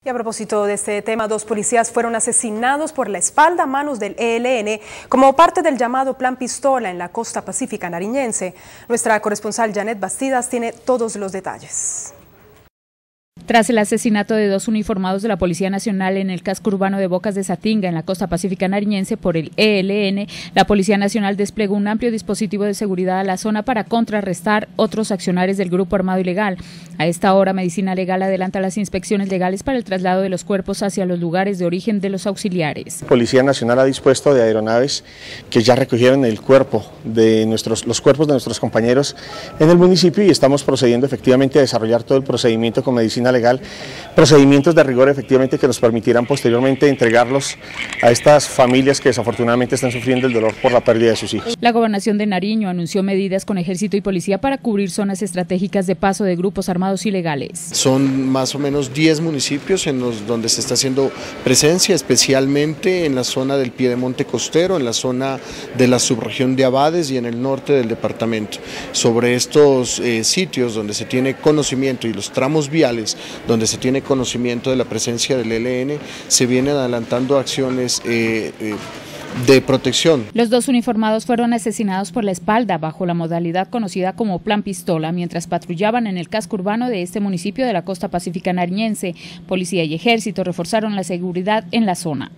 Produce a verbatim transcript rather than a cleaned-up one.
Y a propósito de este tema, dos policías fueron asesinados por la espalda a manos del E L N como parte del llamado Plan Pistola en la costa pacífica nariñense. Nuestra corresponsal Janet Bastidas tiene todos los detalles. Tras el asesinato de dos uniformados de la Policía Nacional en el casco urbano de Bocas de Satinga, en la costa pacífica nariñense, por el E L N, la Policía Nacional desplegó un amplio dispositivo de seguridad a la zona para contrarrestar otros accionarios del grupo armado ilegal. A esta hora, Medicina Legal adelanta las inspecciones legales para el traslado de los cuerpos hacia los lugares de origen de los auxiliares. Policía Nacional ha dispuesto de aeronaves que ya recogieron el cuerpo de nuestros, los cuerpos de nuestros compañeros en el municipio y estamos procediendo efectivamente a desarrollar todo el procedimiento con Medicina Legal. Legal, procedimientos de rigor efectivamente que nos permitirán posteriormente entregarlos a estas familias que desafortunadamente están sufriendo el dolor por la pérdida de sus hijos. La Gobernación de Nariño anunció medidas con ejército y policía para cubrir zonas estratégicas de paso de grupos armados ilegales. Son más o menos diez municipios en los donde se está haciendo presencia, especialmente en la zona del Piedemonte Costero, en la zona de la subregión de Abades y en el norte del departamento. Sobre estos eh, sitios donde se tiene conocimiento y los tramos viales donde se tiene conocimiento de la presencia del E L N, se vienen adelantando acciones eh, eh, de protección. Los dos uniformados fueron asesinados por la espalda bajo la modalidad conocida como Plan Pistola mientras patrullaban en el casco urbano de este municipio de la costa pacífica nariñense. Policía y ejército reforzaron la seguridad en la zona.